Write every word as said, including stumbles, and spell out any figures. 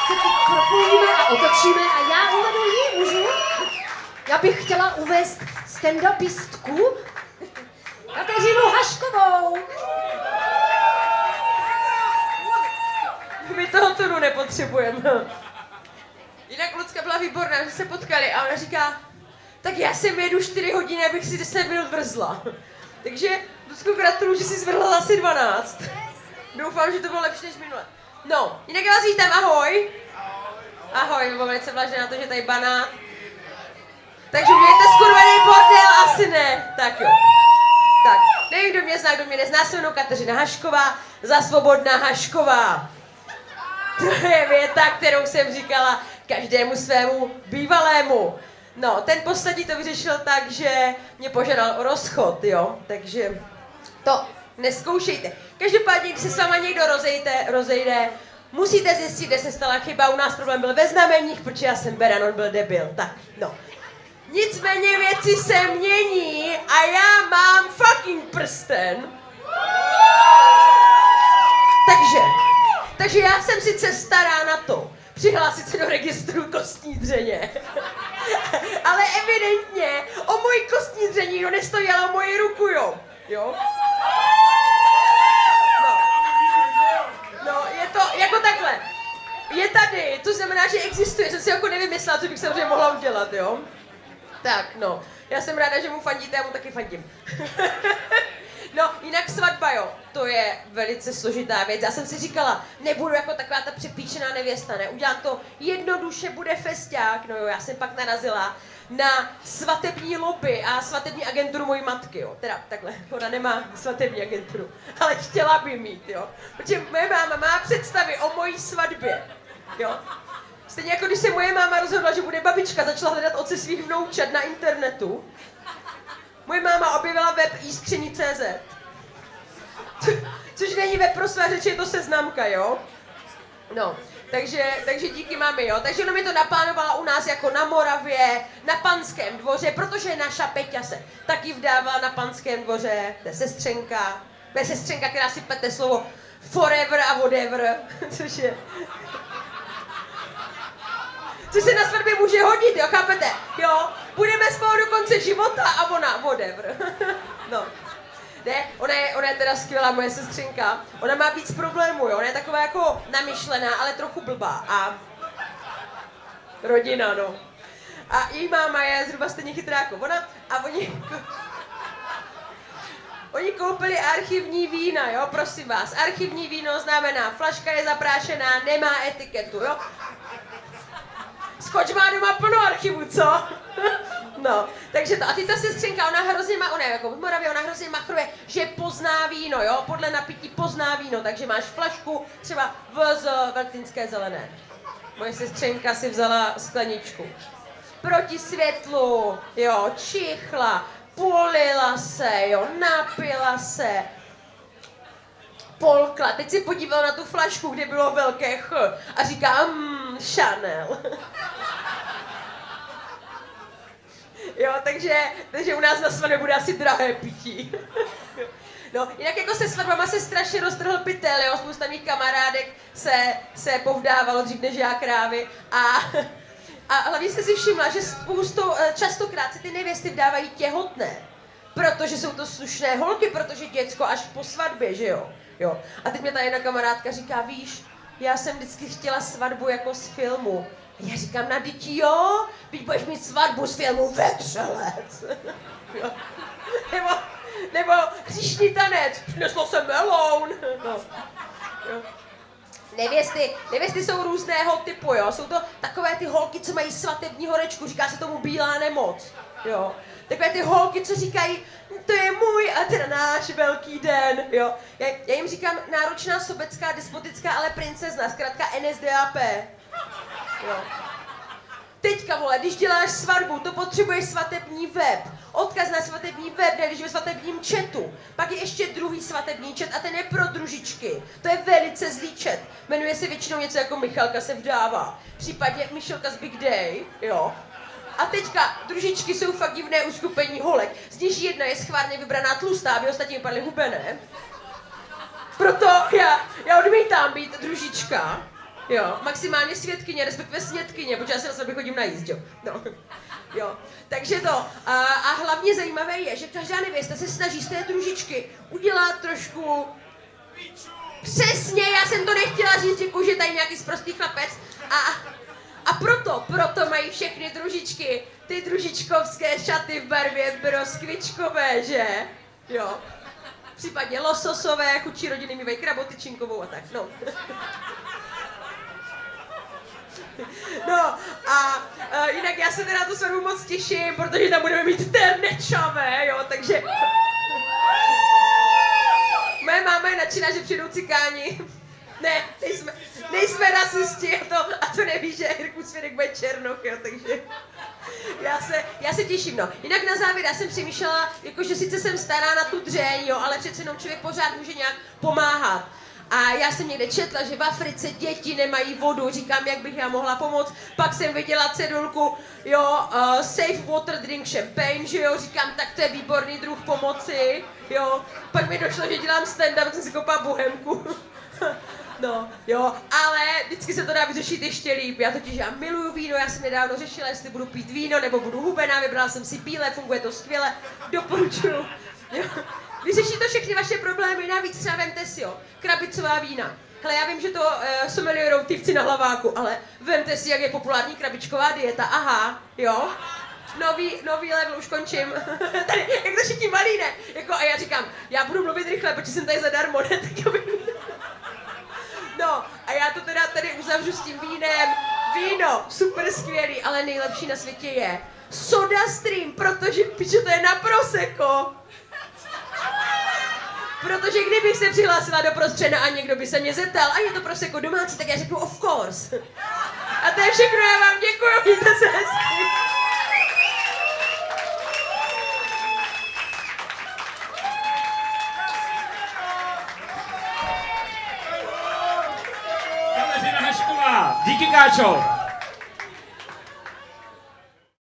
se tu propojíme a otočíme a já uvedu ji, můžu? Já bych chtěla uvést stand-upistku Kateřinu Haškovou. My toho tunu nepotřebujeme. Jinak Lucka byla výborná, že se potkali a ona říká, tak já jsem jedu čtyři hodiny, abych si deset minut vrzla. Takže Lucku gratuluju, že jsi zvrhla asi dvanáct. Doufám, že to bylo lepší než minule. No, jinak vás vítám, ahoj. Ahoj, nebo velice vlážně na to, že tady banát. Takže mějte skurvený bordel, asi ne. Tak jo. Tak, nevím, kdo mě zná, kdo mě nezná, se mnou Kateřina Hašková, za Svobodná Hašková. To je věta, kterou jsem říkala každému svému bývalému. No, ten poslední to vyřešil tak, že mě požádal o rozchod, jo, takže to neskoušejte. Každopádně, když se s váma někdo rozejde, rozejde, musíte zjistit, kde se stala chyba. U nás problém byl ve znameních, protože já jsem beran, on byl debil, tak, no. Nicméně věci se mění a já mám fucking prsten. Takže, takže já jsem sice stará na to, přihlásit se do registru kostní dřeně. Ale evidentně o moji kostní dřeně nikdo nestojí, ale o moji ruku, jo. Jo? No. No, je to jako takhle. Je tady, to znamená, že existuje, jsem si jako nevymyslela, co bych samozřejmě mohla udělat, jo. Tak, no. Já jsem ráda, že mu fandíte, já mu taky fandím. No, jinak svatba, jo, to je velice složitá věc. Já jsem si říkala, nebudu jako taková ta přepíčená nevěsta, ne, udělám to jednoduše, bude festák. No jo, já jsem pak narazila na svatební lobby a svatební agenturu mojí matky, jo. Teda takhle, ona nemá svatební agenturu, ale chtěla by mít, jo. Protože moje máma má představy o mojí svatbě, jo. Stejně jako když se moje máma rozhodla, že bude babička, začala hledat otce svých vnoučat na internetu. Moje máma objevila web jiskření tečka cé zet. Což není web pro své řeči, je to seznamka, jo? No, takže, takže díky mami, jo? Takže ona mi to naplánovala u nás jako na Moravě, na Panském dvoře, protože naša Peťa se taky vdávala na Panském dvoře, to je sestřenka, to je sestřenka, která si plete slovo forever a whatever, což je... Což se na svatbě může hodit, jo, chápete? Jo, budeme spolu do konce života a ona, whatever. No. Ne, ona je, ona je teda skvělá, moje sestřenka. Ona má víc problémů, jo, ona je taková jako namyšlená, ale trochu blbá. A rodina, no. A její máma je zhruba stejně chytrá jako ona a oni... Oni koupili archivní vína, jo, prosím vás. Archivní víno znamená, flaška je zaprášená, nemá etiketu, jo. Skoč má doma plno archivu, co? No, takže to. A ty ta sestřenka, ona hrozně má, ona je jako v Moravě, ona hrozně machruje, že pozná víno, jo? Podle napití pozná víno, takže máš flašku třeba v z veltynské zelené. Moje sestřenka si vzala skleničku. Proti světlu, jo, čichla, polila se, jo, napila se. Polkla, teď si podívala na tu flašku, kde bylo velké Ch a říká, mmm, Chanel. Jo, takže, takže u nás na svatbě bude asi drahé pití. No, jinak jako se svatbama se strašně roztrhl pytel, jo, spousta mých kamarádek se, se povdávalo dřív než já krávy a, a hlavně jsem si všimla, že spoustu, častokrát se ty nevěsty vdávají těhotné, protože jsou to slušné holky, protože děcko až po svatbě, že jo. Jo. A teď mě ta jedna kamarádka říká, víš, já jsem vždycky chtěla svatbu jako z filmu. A já říkám, na děti jo, teď budeš mít svatbu z filmu Vetřelec. Jo. Nebo, nebo hříšný tanec, přineslo se meloun. No. Jo. Nevěsty, nevěsty jsou různého typu, jo, jsou to takové ty holky, co mají svatební horečku, říká se tomu bílá nemoc, jo. Takové ty holky, co říkají, to je můj a teda náš velký den, jo. Já, já jim říkám náročná, sobecká, despotická, ale princezna, zkrátka N S D A P, jo. Teďka, vole, když děláš svatbu, to potřebuješ svatební web. Odkaz na svatební web, ne, když ve svatebním chatu. Pak je ještě druhý svatební chat a ten je pro družičky. To je velice zlý chat. Jmenuje se většinou něco jako Michalka se vdává. Případně Michalka z Big Day, jo. A teďka družičky jsou fakt divné uskupení holek. Z níž jedna je schválně vybraná tlustá, aby ostatní vypadaly hubené. Proto já, já odmítám být družička. Jo, maximálně svědkyně, respektive snědkyně, protože já se na sebe chodím najíst, jo. No. Jo, takže to. A, a hlavně zajímavé je, že každá nevěsta se snaží z té družičky udělat trošku... Přesně, já jsem to nechtěla říct, děkuji, že tady nějaký sprostý chlapec. A, a proto, proto mají všechny družičky ty družičkovské šaty v barvě broskvičkové, že? Jo. Případně lososové, chudší rodiny mývají krabotyčinkovou a tak, no. No a uh, jinak já se teda na tu svatbu moc těším, protože tam budeme mít ternečavé, jo, takže... Moje máma je nadšená, že přijdou cikáni. Ne, nejsme, nejsme rasisti a to, a to neví, že Jirku Svědek bude černoch, jo, takže... Já se, já se těším, no. Jinak na závěr, já jsem přemýšlela, jakože sice jsem stará na tu dřeň, jo, ale přece jenom člověk pořád může nějak pomáhat. A já jsem někde četla, že v Africe děti nemají vodu, říkám, jak bych já mohla pomoct. Pak jsem viděla cedulku, jo, uh, safe water drink champagne, že jo, říkám, tak to je výborný druh pomoci, jo. Pak mi došlo, že dělám stand-up, tak jsem si kopala bohemku. No, jo, ale vždycky se to dá vyřešit ještě líp. Já totiž já miluju víno, já jsem nedávno řešila, jestli budu pít víno nebo budu hubená, vybrala jsem si bílé, funguje to skvěle, doporučuju. Jo. Vyřeší to všechny vaše problémy, navíc třeba vemte si, jo, krabicová vína. Hele, já vím, že to uh, sommeliérou typci na hlaváku, ale vemte si, jak je populární krabičková dieta, aha, jo. Nový, nový level, už končím. Tady, jak to všichni malí, ne? Jako, a já říkám, já budu mluvit rychle, protože jsem tady zadarmo, ne? Tak aby... No, a já to teda tady uzavřu s tím vínem. Víno, super skvělý, ale nejlepší na světě je Soda Stream, protože piče, to je na prosecco. Protože kdybych se přihlásila do prostřena a někdo by se mě zeptal, a je to prosecco domácí, tak já řeknu of course. A to je všechno, já vám děkuju, mějte se hezky. Kateřina Hašková, díky Káčo.